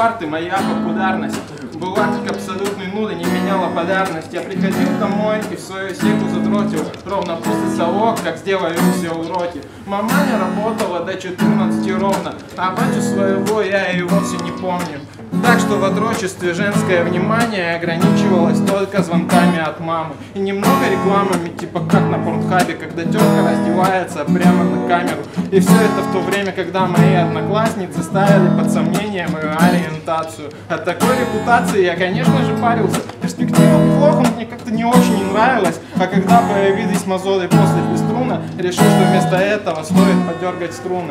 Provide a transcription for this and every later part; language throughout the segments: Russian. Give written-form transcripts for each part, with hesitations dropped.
парты моя популярность была как абсолютной нудой, не меняла полярность. Я приходил домой и в свою секу задротил ровно после совок, как сделали все уроки. Мама не работала до 14 ровно, а батю своего я и вовсе не помню. Так что в отрочестве женское внимание ограничивалось только звонками от мамы и немного рекламами, типа как на Порнхабе, когда тёлка раздевается прямо на камеру. И все это в то время, когда мои одноклассницы ставили под сомнение мою ориентацию. От такой репутации я, конечно же, парился. Перспектива плохо, мне как-то не очень нравилась. А когда появились мозоли после физтруна, решил, что вместо этого стоит подергать струны.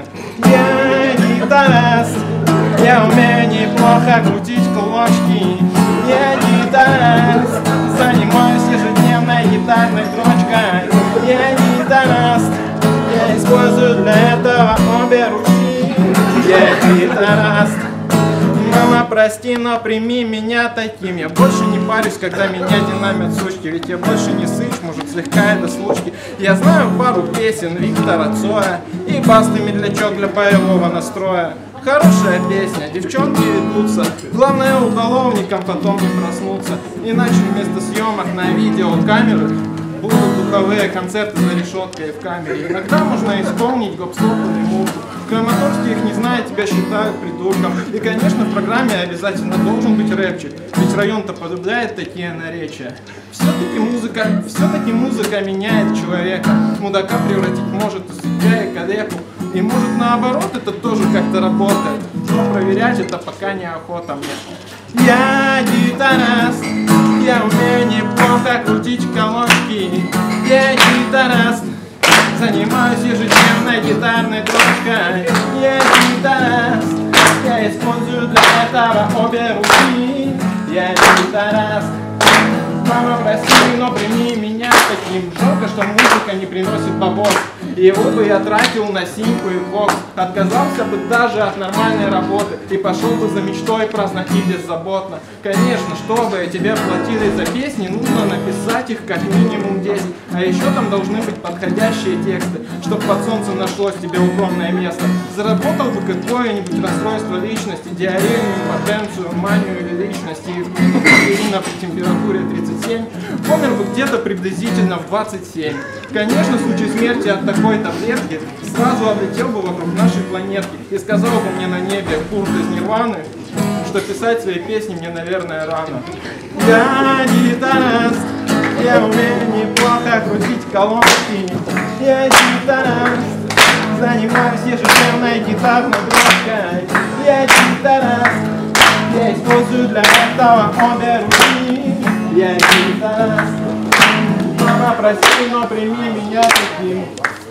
Я гитарист, я умею неплохо крутить кулачки. Я гитарист, занимаюсь ежедневной гитарной дрочкой. Я гитарист, я использую для этого обе руки. Я гитарист. Мама, прости, но прими меня таким. Я больше не парюсь, когда меня динамят сучки. Ведь я больше не сыч, может слегка это случки. Я знаю пару песен Виктора Цоя и Басты Медлячок для боевого настроя. Хорошая песня, девчонки ведутся. Главное уголовникам потом не проснуться. Иначе вместо съемок на видеокамеры будут духовые концерты за решеткой в камере. Иногда можно исполнить гоп-стоп или музыку. В Краматорске их не зная, тебя считают придурком. И, конечно, в программе обязательно должен быть рэпчик. Ведь район-то полюбляет такие наречия. Все-таки музыка меняет человека. Мудака превратить может из себя и калеку. И может наоборот это тоже как-то работает. Но проверять это пока неохота мне. Я гитарист, я умею неплохо крутить колонки. Я гитарист, занимаюсь ежедневной гитарной дрочкой. Я гитарист, я использую для этого обе руки. Я гитарист. Мама, прости, но прими меня таким. Жалко, что музыка не приносит бабос. Его бы я тратил на симку и фокс. Отказался бы даже от нормальной работы и пошел бы за мечтой праздно и беззаботно. Конечно, чтобы тебе платили за песни, нужно написать их как минимум 10. А еще там должны быть подходящие тексты, чтоб под солнцем нашлось тебе укромное место. Заработал бы какое-нибудь расстройство личности, диарею, импотенцию, манию или личности. И впитал кофеина при температуре 37, помер бы где-то приблизительно в 27. Конечно, в случае смерти от такой таблетки сразу облетел бы вокруг нашей планетки и сказал бы мне на небе Курт из Нирваны, что писать свои песни мне, наверное, рано. Я гитарист, я умею неплохо крутить колонки. Я гитарист, занимаюсь ежедневной гитарной дрочкой. Я гитарист, я использую для этого обе руки. Я гитарист. Мама, прости, но прими меня таким.